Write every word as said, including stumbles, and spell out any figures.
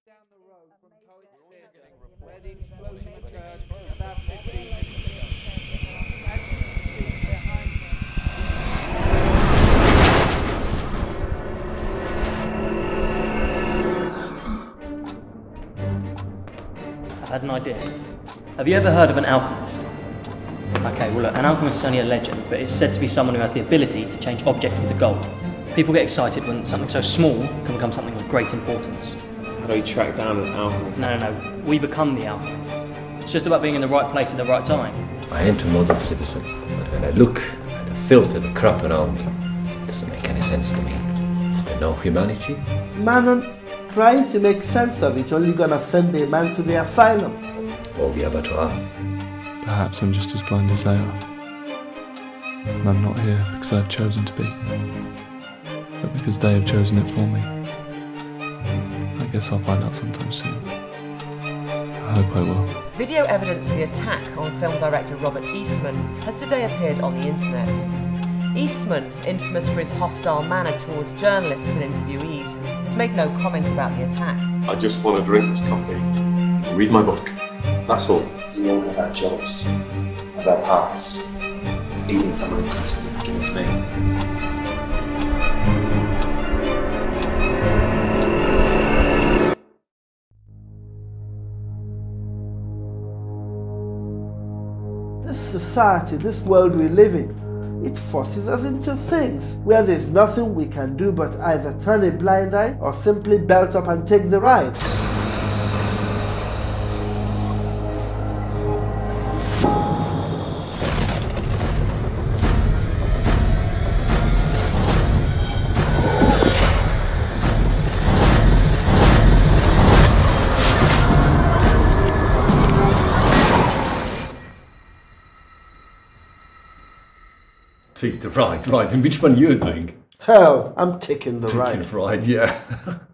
down the road from Poets Theatre, where the explosion occurred about fifteen minutes ago. As you can see behind me. I've had an idea. Have you ever heard of an alchemist? Okay, well look, an alchemist is only a legend, but it's said to be someone who has the ability to change objects into gold. People get excited when something so small can become something of great importance. So how do you track down an alchemist? No, no, no, we become the alchemists. It's just about being in the right place at the right time. I ain't a model citizen, but when I look at the filth and the crap around me, it doesn't make any sense to me. Is there no humanity? Man, trying to make sense of it only gonna send a man to the asylum. Or the abattoir. Perhaps I'm just as blind as they are. And I'm not here because I've chosen to be, but because they have chosen it for me. I guess I'll find out sometime soon. I hope I will. Video evidence of the attack on film director Robert Eastman has today appeared on the internet. Eastman, infamous for his hostile manner towards journalists and interviewees, has made no comment about the attack. I just want to drink this coffee and read my book. That's all. We all have our jobs, have our parts, even someone as insignificant as me. This society, this world we live in, it forces us into things where there's nothing we can do but either turn a blind eye or simply belt up and take the ride. Take the ride, right, and which one you're doing? Hell, I'm taking the ride. Taking the ride, yeah.